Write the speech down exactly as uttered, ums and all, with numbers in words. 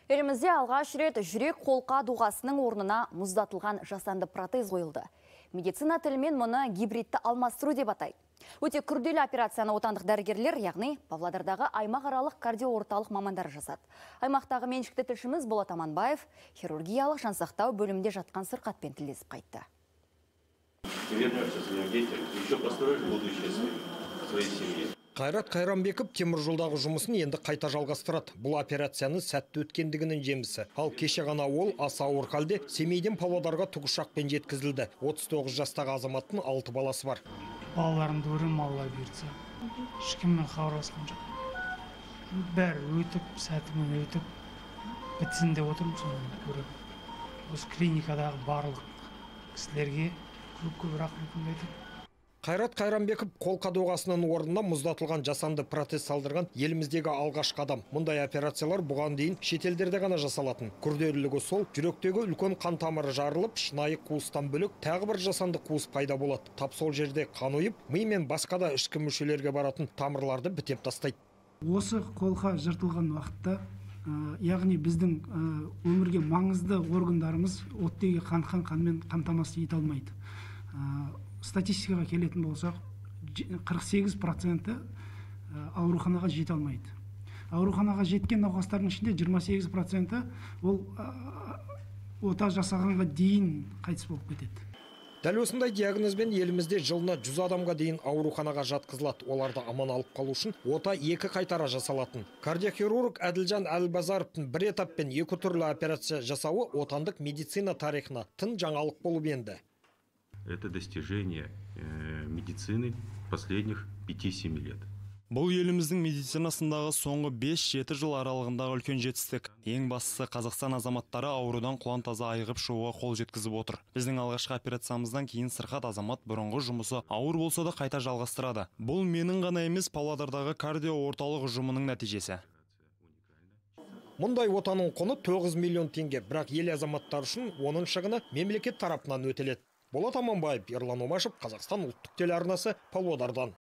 Елімізде алғаш рет жүрек қолқа доғасының орнына мұздатылған жасанды протез қойылды. Медицина тілімен мұны гибридті алмастыру деп атайды. Өте күрделі операцияны отандық дәрігерлер, яғни Павлодардағы аймақаралық кардиоорталық мамандары жасады. Аймақтағы меншікті тілшіміз Болат Аманбаев хирургиялық жансақтау бөлімінде жатқан сырқатпен тілдесіп қайтты. Қайрат Қайранбеков темір жолдағы жұмысын енді қайта жалғастырады. Бұл операцияны сәтті өткендігінің жемісі. Ал кеше ғана ол аса ауыр халде Семейден Павлодарға тікұшақпен жеткізілді. отыз тоғыз жастағы азаматтың алты баласы бар. Балаларымды көрем, Алла бұйыртса. Ешкіммен хабарласқан жоқ. Бәрі өтіп, сәтімен өтіп, бітсін деп отырмын, соны көрем. Осы клиникадағы барлық кісілерге көп-көп рахметімді айтамын. Қайрат Қайранбеков қолқа доғасының орнына мұздатылған жасанды протез салдырған еліміздегі алғашқы адам. Мұндай операциялар бұған дейін шетелдерде ғана жасалатын. Күрделілігі сол, жүректегі үлкен қан тамыры жарылып, шынайы қуыстан бөлек тағы бір жасанды қуыс пайда болады. Тап сол жерде қан ойып, ми мен басқа да ішкі мүшелерге баратын тамырларды бітеп тастайды. Осы қолқа жыртылған уақытта, яғни біздің өмірге маңызды органдарымыз оттегі қан-қан қанмен қамтамасыз ете алмайды. Статистикаға келетін болсақ, қырық сегіз проценті ауруханаға жете алмайды. Ауруханаға жеткен науқастардың ішінде жиырма сегіз проценті ол ота жасағанға дейін қайтыс болып кетеді. Дәл осындай диагнозбен елімізде жылына жүз адамға дейін ауруханаға жатқызылады. Оларды аман алып қалу үшін ота екі қайтара жасалатын. Кардиохирург Әділжан Әлбазаровтың бір этаппен екі түрлі операция жасауы отандық медицина тарихына тың жаңалық болып енді. Это достижение медицины последних пяти-семи лет. Бұл еліміздің медицинасындағы соңғы бес-жеті жыл аралығындағы үлкен жетістік. Ең бастысы Қазақстан азаматтары аурудан құлан таза айығып шығуға қол жеткізіп отыр. Біздің алғашқы операциямыздан кейін сырқат азамат бұрынғы жұмысы ауыр болса да қайта жалғастырады. Бұл менің ғана емес, Павлодардағы кардиоорталық ұжымының нәтижесі. Мұндай отаның құны тоғыз миллион теңге, бірақ ел азаматтары үшін оның шығыны мемлекет тарапынан өтеледі. Болат Аманбаев, Ерлан Омашев, Қазақстан ұлттық телеарнасы, Павлодардан.